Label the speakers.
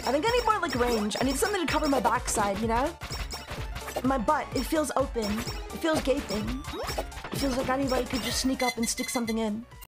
Speaker 1: I think I need more like range. I need something to cover my backside, you know? My butt, it feels open. It feels gaping. It feels like anybody could just sneak up and stick something in.